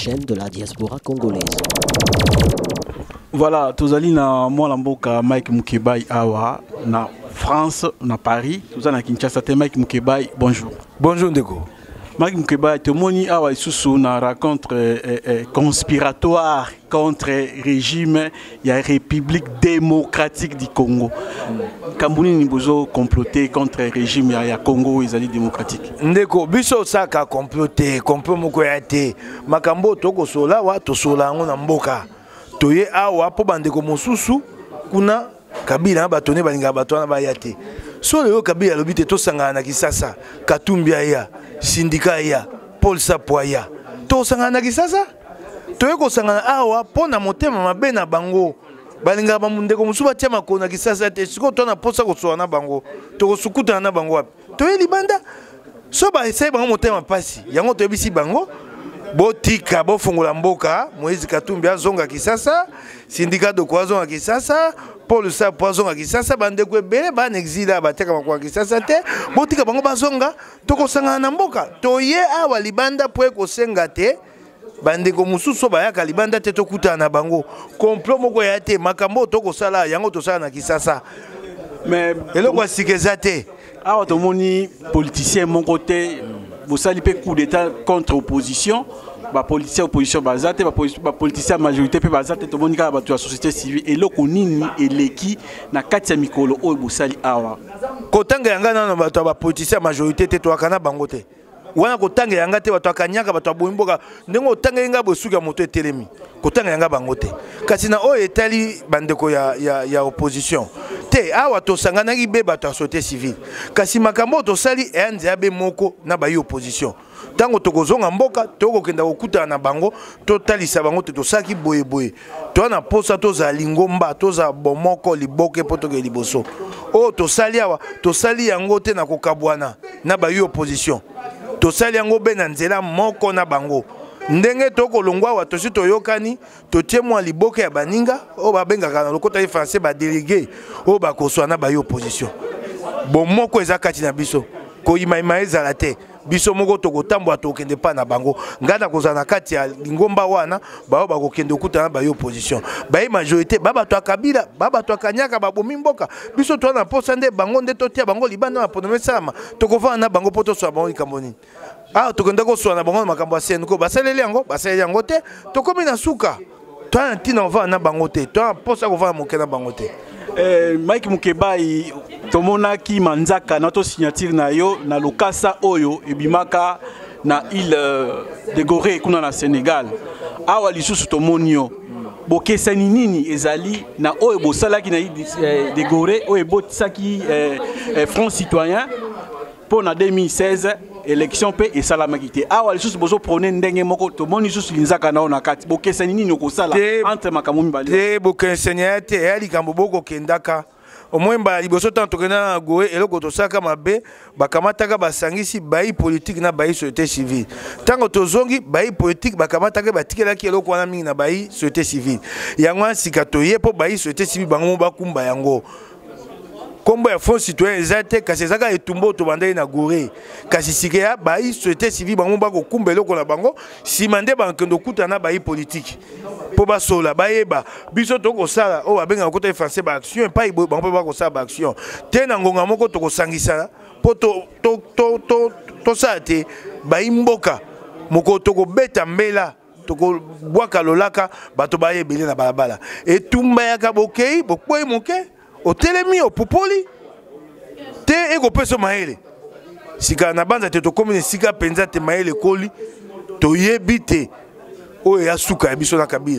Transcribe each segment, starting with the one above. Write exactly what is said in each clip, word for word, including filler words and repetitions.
chaîne de la diaspora congolaise. Voilà, tozali na mwana mboka Mike Mukebai awa na France, na Paris, tozali na Kinshasa te. Mike Mukebai, bonjour. Bonjour Ndeko. Mike Mukebai, temoni awa isusu na rencontre eh, eh, conspiratoire contre régime ya République démocratique du Congo. Kambuni ni bozo comploter contre régime ya, ya Congo ezali démocratique. Ndeko biso saka comploter, complot moko ya te. Makambo toko sola wa to sola ngo na mboka. Toye awa po bandeko mosusu kuna Kabila batone balinga batwana ba yate. So leo Kabila lobite to sangana na Kisasa, Katumbi ya, Sindika ya, Paul Sapwa ya. To sangana na Kisasa? Toye ko sangana awa pona motema mabe na bango. Balinga ba mundeko musuba tia ko na Kisasa te siko to na posa ko so na bango. To ko sukuta na bango wapi? Toye libanda. So ba essaye bango motema pasi. Yango to bisi bango. Botika bo fungola mboka Moïse Katumbi azonga Kisasa, Sindika de Kwazonga Kisasa, Paul Sapwa azonga Kisasa, bandeko ebele ba exila bateka makwa Kisasa te. Botika bango bazonga toko sanga na mboka. Toye awa libanda po ko senga te. Bandeko mususu bayaka libanda te tokuta na bango. Complot moko ya te makambo toko sala yango to sala na Kisasa. Mais eloko asikeza te. Awa tomoni politicien mon côté vous salez peu coup d'état contre opposition, ba politicien opposition bazate, ba politicien majorité pe bazate to monika ba la société civile et loko nini eleki na kati ya mikolo oyo bosali awa. Kotanga yanga na ba ba politicien majorité te to akana bango te. Wana kotanga yanga te bato akanyaka bato abomboka ndengo otanga yanga bosuka moto etelemi. Kotanga yanga bango te. Kasi na oyo etali bandeko ya ya ya opposition. Te awa to sangana ki be bato société civile. Kasi makambo to sali enze abe moko na ba opposition. Tango tokozonga mboka toko kenda kokuta na bango to talisa bango te to saki boye boye. To na posa to za lingomba to za bomoko liboke poto ke liboso. O to sali awa to sali yango te na kokabwana na ba opposition. To sali yango be na nzela moko na bango. Ndenge toko longwa wa to sito yokani to tiemwa liboke ya baninga o babenga kana lokota yi français ba délégué o ba koswa na ba opposition. Bon moko ezakati na biso ko imaima ezala te biso moko toko tambwa to kende pa na bango ngana kozana kati ya lingomba wana ba ba ko kende okuta na ba opposition ba majorité baba to Kabila baba to Kanyaka ba bomi mboka biso to na posa nde bango nde to tia bango libanda na ponome sama toko va na bango poto so bango ikamboni. Ah, tu kende ko so na bango makambo asen ko basaleli yango basaleli yango te to komi na suka to na tina va na bango te to na posa ko va moke na bango te. Eh, Mike Mukebai tomonaki manzaka na to signature na yo na lokasa oyo ebimaka na île de Gorée kuna na Sénégal. Awa lisusu tomonio bokesani nini ezali na oyo bosalaki na île de Gorée oyo botisaki eh, eh, Front Citoyen pour na deux mille seize élection pe et salamaki te. Awa lisusu bozo prone ndenge moko tomoni lisusu linzaka na ona kati bokesani nini okosala entre makambo mibale te bokesani te ya likambo boko kendaka omwemba liboso tanto kena na Gorée eloko tosaka mabe bakamataka basangisi bayi politique na bayi société civile tango tozongi bayi politique bakamataka batikelaki eloko wana mingi na bayi société civile yango sika toye po bayi société civile bango bakumba yango. Kombo ya Front Citoyen ezate kasi ezaka etumbo to bandai na Gorée kasi sike ya bayi société civile bango bako kumba eloko na bango simande bankendo kuta na bayi politique po basola bayeba biso toko sala o babenga kota français ba action pa bango po bako sala ba action te na ngonga moko toko sangisa po to to to to to sate bayi mboka moko toko beta mbela toko bwaka lolaka bato bayebele na balabala etumba ya kabokei bokoi moke o telemi o popoli te ego peso maele sika na banza te to komine sika penza te maele koli to yebite o ya suka ya biso na Kabila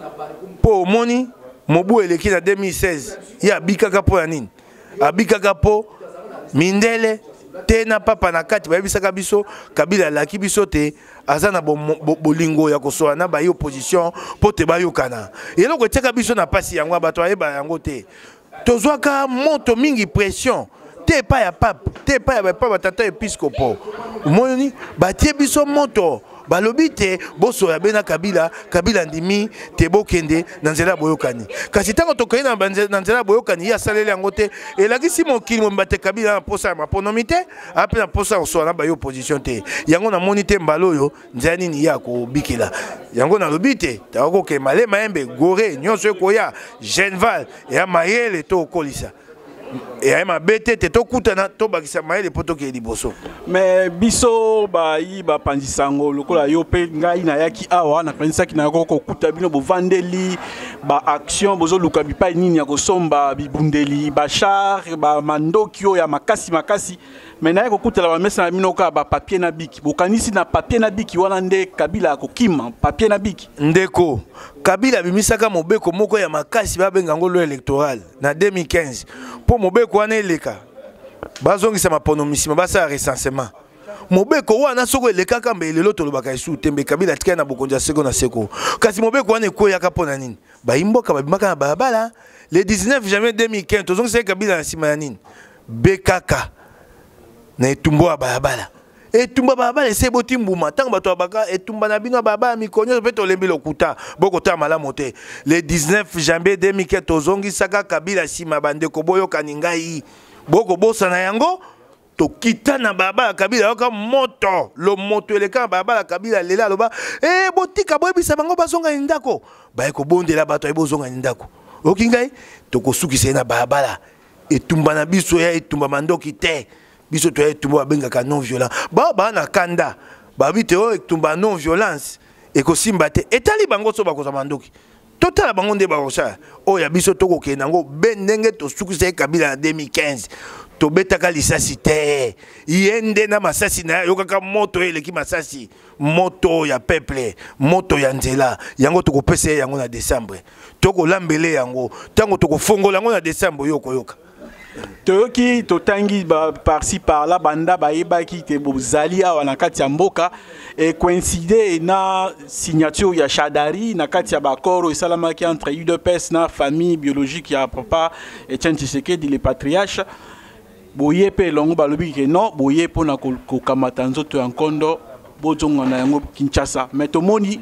po moni mobu eleki na deux mille seize ya bikaka po ya nini abikaka po mindele te na papa na kati bayebisaka biso Kabila laki biso te azana bolingo ya kosoa na ba opposition po te bayokana eloko eteka biso na pasi yango bato ayeba yango te. Tozwaka moto mingi pression te pa ya pape te pa ya papa tata episcopo moni batie biso moto balobi te boso ya bena Kabila Kabila ndimi te bokende na nzela boyokani kasi tango tokoyi na nzela boyokani ya salele yango te elakisi mokili mombate Kabila na posa ya maponomi te ape na posa osola na bayo opposition te yango na moni te mbala oyo nzela nini ya kobikela yango na lobi te takoke male maembe gore nyonso ekoya Genval ya mayele to okolisa et à ma bête te to kutana to bakisa maele poto ke liboso mais biso ba yi ba pandisango lokola yo pe ngai na yaki awa na kanisa ki na ko kuta bino bo vandeli ba action bozo luka bi pa nini ya ko somba bibundeli ba char ba mandoki yo ya makasi makasi mais na ko kuta la ba mesa na bino ka ba papier na biki bo kanisi na papier na biki wana nde Kabila ko kima papier na biki ndeko Kabila bimisaka mobeko moko ya makasi ba benga ngolo électoral na deux mille quinze pour mobeko wana eleka bazongisa maponomisima basa recensement mobeko wana soko eleka kamba elelo tolobaka isu tembe Kabila tika na bokonja seko na seko kasi mobeko wana ekoyaka pona nini baimboka babimaka na balabala le dix-neuf janvier deux mille quinze tozongisa Kabila na sima ya nini bekaka na etumbo ya balabala etumba balabala ese botimbuma tango bato baka etumba na bino balabala mikonyo pe tolembi lokuta boko ta malamu te le dix-neuf janvier deux mille quinze tozongisaka Kabila sima bandeko boyokani ngai boko bosa na yango to kita na balabala Kabila yoka moto lo moto eleka na balabala Kabila lela loba eh botika boyebisa bango bazonga ndako ba ko bondela bato ebozonga ndako okingai to kosukisa na balabala etumba na biso ya etumba mandoki te biso to etumba bengaka non violent ba ba na kanda ba bite o etumba non violence e ko simba te etali bango so bakoza mandoki total bango nde bakosa o ya biso to kokenda ngo bendenge to sukisa Kabila na deux mille quinze to betaka lisasi te yende na masasi na yokaka moto eleki masasi moto ya peuple moto ya nzela yango to kopesa yango na décembre to ko lambele yango tango to ko fongola yango na décembre yoko yoka toyoki totangi ba par-ci par-là banda bayebaki te bozali awa na kati ya mboka e coïncide na signature ya Shadari na kati ya bakoro esalamaki entre U D P S na famille biologique ya papa Etienne Tshisekedi le patriarche boye pe longo balobi ke non boye pona kokamata nzoto ya nkondo bozonga na yango Kinshasa mais tomoni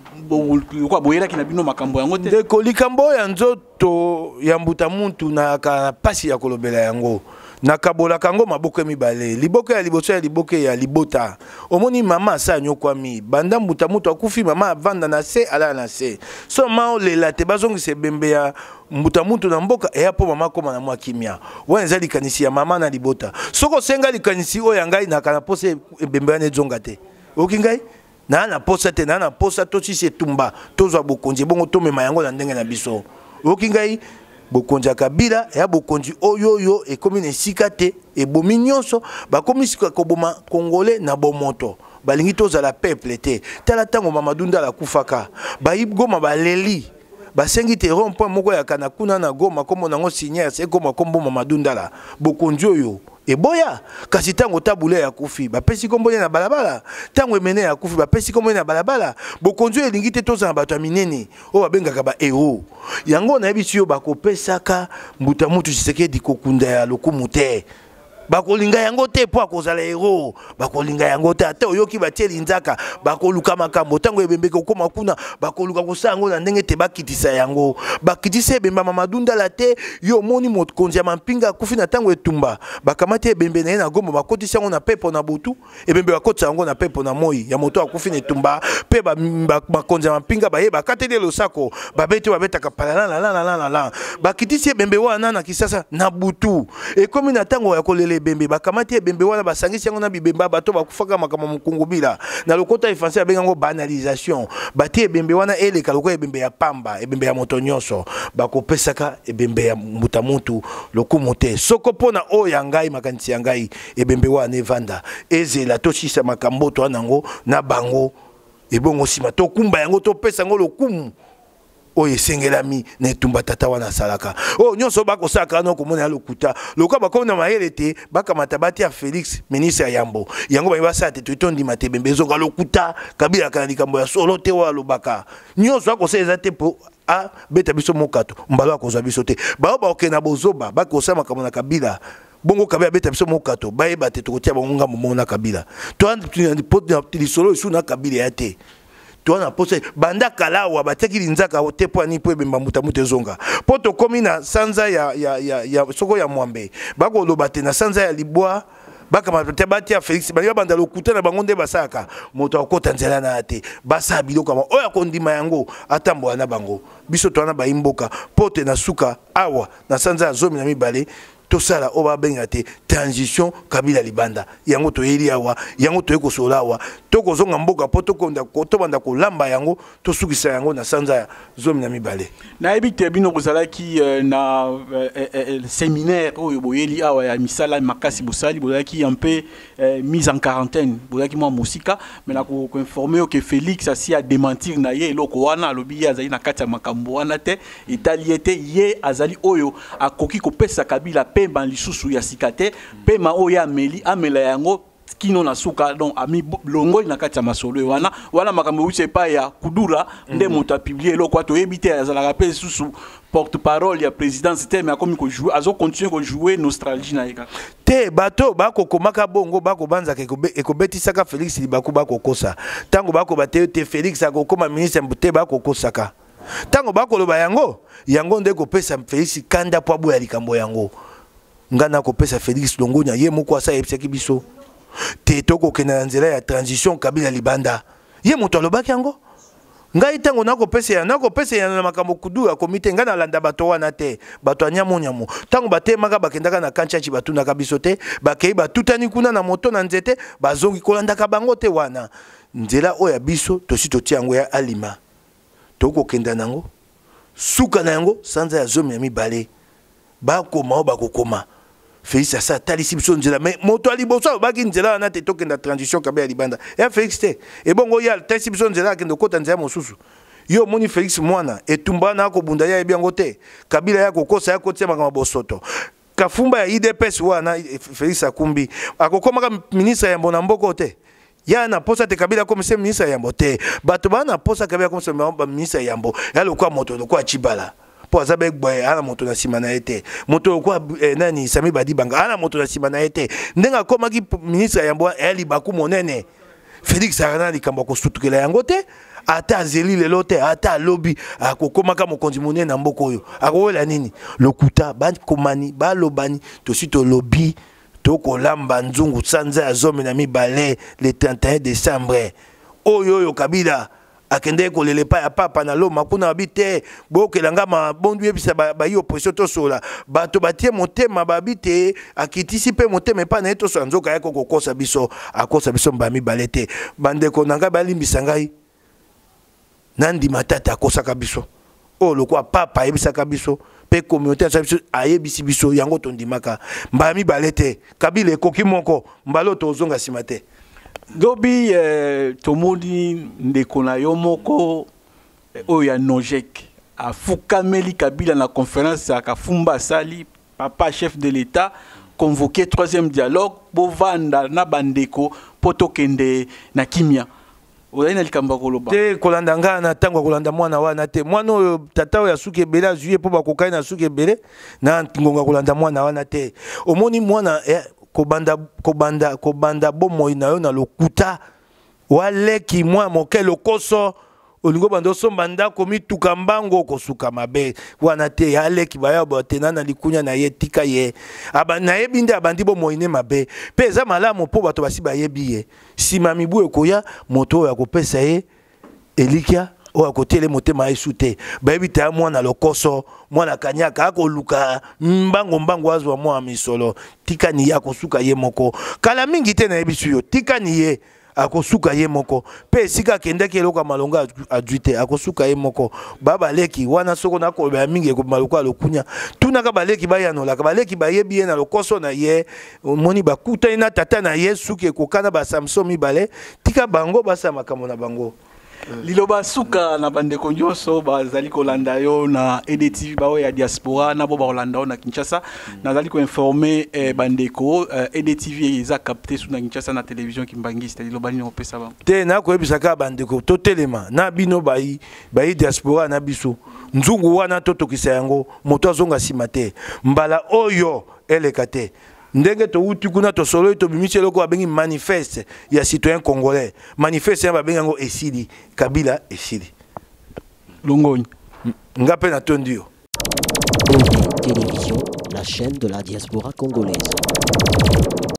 kwa boyela kina bino makambo yango te de likambo ya nzoto ya mbuta muntu na ka pasi ya kolobela yango na kabola kango maboko mibale liboko ya liboso ya liboke ya libota omoni mama sa nyokwami banda mbuta muntu akufi mama avanda na se ala na se so ma lela te bazongise bembe ya mbuta muntu na mboka eya po mama koma na mwa kimia wenza likanisi ya mama na libota soko senga likanisi oya ngai na kana pose bembe ya nezonga te okingai na na posa te na na posa to si se tumba tozwa bokonzi bongo to mema yango na ndenge na biso okingai bokonzi Kabila ya bokonzi oyo yo e komi na sika te e bomi nyonso ba komi sika ko boma congolais na bomoto balingi tozala peuple te tala tango Mamadou Ndala kufaka ba ibgoma baleli basengi te rond point moko ya kana kuna na Goma komo nango signer se koma kombo Mamadou Ndala bokonzi oyo eboya kasi tango tabule ya kufi bapesi kombone na balabala tango emene ya kufi bapesi kombone na balabala bokonzi elingi te toza na bato ya minene o babengaka ba ero yango na yebi yo bakopesaka mbuta mutu Tshisekedi kokunda ya lokumu te bakolinga yango te po akozala hero bakolinga yango te ata oyoki batieli nzaka bakoluka makambo tango ebembeka okoma kuna bakoluka kosala yango na ndenge te bakitisa yango bakitisa ebemba Mamadou Ndala te yo moni mokonzi ya mampinga akufi na tango etumba bakamati ebembe na ye na Goma bakotisa yango na pepo na butu ebembe bakotisa yango na pepo na moi ya moto akufi na etumba pe bakonzi ya mampinga baye bakateli losako babete babetaka palala la la la la la bakitisa ebembe wana na Kisasa na butu ekomi na tango ya kolele bembe bakamati bembe wana basangisi yango na bibemba bato bakufaka makambo mukungubila na lokota ifansi abenga ngo banalisation bati ebembe wana eleka lokota ebembe ya pamba ebembe ya moto nyonso bakopesaka ebembe ya mbuta mutu lokumu te soko pona o ya ngai makanisi ya ngai ebembe wana evanda ezela tosisa makambo to nango na bango ebongo sima to kumba yango to pesa ngo lokumu o esengelami na etumba tata wana salaka o nyonso bako saka no komona lokuta loka bakona mayele te bakamata bati ya Félix ministre ya Yambo yango ba basa te tondi mate bembezo ka lokuta Kabila kana likambo ya solo te wa lobaka nyonso ako seza te po a beta biso mokato mbalo akozwa biso te ba ba okena bozoba bako sama kamona Kabila bongo kabila beta biso mokato baye bate tokotia bango mona kabila to an solo isu na kabila ya te to na posa banda kalawa bateki linzaka ote po ani po ebemba mutamuta zonga po to komi na sanza ya ya ya, ya soko ya mwambe bako lobate na sanza ya libwa baka mapete batia Félix bali banda lokuta na bango nde basaka moto akota nzela na ate basa biloko kama oya kondima yango atambo na bango biso to na baimboka pote na suka awa na sanza ya zomi na mibale to sala oba benga te transition kabila libanda yango to yeli awa yango to eko sola awa to kozonga mboka poto konda to banda ko lamba yango to sukisa yango na sanza ya zomi na mibale na ebite bino kozala ki na séminaire oyo boyeli awa ya misala makasi bosali bola ki un peu mise en quarantaine bola ki mo musika mais na ko informer que Félix asi a démentir na ye eloko wana lobi azali na kati ya makambo wana te italiete ye azali oyo akoki ko pesa kabila pemba lisusu ya sikate pema oya ameli amela yango kino na suka donc ami longo na kati ya masolo wana wana makambo uche pa ya kudura nde moto a publier eloko to ebite azala rappel susu porte-parole ya présidence te mais comme ko jouer azo continuer ko jouer nostalgie na yeka te bato bako komaka bongo bako banza ke ekobetisaka Félix Libaku bako kosa tango bako bate te Félix akokoma ministre mbute bako kosaka tango bako loba yango yango nde ko pesa Félix kanda po abu ya likambo yango ngana ko pesa Félix Longonya ye moko asa yebisaki biso te toko kena nzela ya transition kabila libanda ye moto alobaki yango ngai tango nako pesa ya nako pesa ya na makambo kudu ya komite ngana landa bato wana te bato anyamo nyamo tango batemaka bakendaka na kanchachi batuna kabiso te bakei batutani kuna na moto na nzete bazongi kolandaka bango te wana nzela oya biso tosi totia yango ya alima toko kenda nango suka na yango sanza ya zomi ya mibale bakoma bakokoma Félix asa talisi biso nzela mais moto ali boso baki nzela na te tokenda transition kabila libanda ya Félix te e bongo ya talisi biso nzela akendo kota nzela mosusu yo moni Félix mwana etumba na ko bunda ya ebiango te kabila ya kokosa ya kotia makama bosoto kafumba ya I D P S wana Félix akumbi akokoma ministre ya mbona mboko te ya na posa te kabila comme c'est ministre ya mbote bato bana posa kabila comme c'est ministre ya mbo ya lokwa moto lokwa chibala po azabe boye ana moto na simana ete moto kwa eh, nani Sami Badibanga ana moto na simana ete ndenga koma ki ministre ya mbo eli baku monene Félix arana likambo ko sutukela yango te ata zeli lelo te ata lobby akokoma ka mokonzi monene na mboko oyo akola nini lokuta ba komani ba lobani to sito lobby to kolamba nzungu sanza ya zomi na mibale le trente et un décembre oyo oyo kabila akende ko lele pa ya papa na loma kuna babite bokelanga ma bondu yebisa ba, ba yo opposition to sola bato batie motema babite akitisi pe motema pa na eto so nzoka yako kokosa biso akosa biso mbami balete bande ko nanga balimbisa ngai nandi matata akosa ka biso o lokwa papa yebisa ka biso pe communauté sa biso ayebisi biso yango tondimaka mbami balete kabile ekoki moko mbalo tozonga simate Gobi eh, tomoni ndeko na yo moko eh, oya Nojek a Fukameli Kabila na conférence à Kafumba Sali papa chef de l'État convoqué troisième dialogue bovanda na bandeko poto kende na kimia ozaina likamba koloba te kolanda nga na tango kolanda mwana wana te mwana oyo tata oyo asuke bela juillet po bakokai na suke bele na ngonga kolanda mwana wana te omoni mwana eh, kobanda kobanda kobanda bomoi na yo na lokuta waleki mwa moke lokoso olingo bando somba ndako mituka mbango kosuka mabe wana te aleki baya botena na likunya na ye tika ye aba na yebi nde abandi bomoi ne mabe pe za malamu po bato basi bayebi ye sima mibu ekoya moto ya kopesa ye elikia o akotele motema esute bayebi ta mwana lokoso mwana kanyaka akoluka mbango mbango azwa mwa misolo tika ni ya kosuka ye moko kala mingi te na yebisu yo tika ni ye akosuka ye moko pe sika kendeki eloko malonga adjuite akosuka ye moko baba leki wana soko na ko ba mingi ko maluka lokunya tunaka baleki bayanola baleki bayebi ye na lokoso na ye moni bakuta ina tata na ye suki kokana ba Samson mibale tika bango basa makambo na bango liloba suka na bandeko nyonso bazali kolanda yo na E D T V bawe ya diaspora na bo ba kolanda yo na Kinshasa nazali ko informer eh, bandeko eh, E D T V eza capté sur na Kinshasa na télévision kimbangiste liloba ni opesa ba te na ko ebisaka bandeko to telema na bino bayi bayi diaspora na biso nzungu wana to tokisa yango moto azonga simate mbala oyo elekate ndenge touti kuna tosolo tobimisi eloko babengi manifeste ya citoyen congolais. Manifeste ya babengi yango esili Kabila esili. Longoni. Ngape na tondio. O D Télévision, la chaîne de la diaspora congolaise.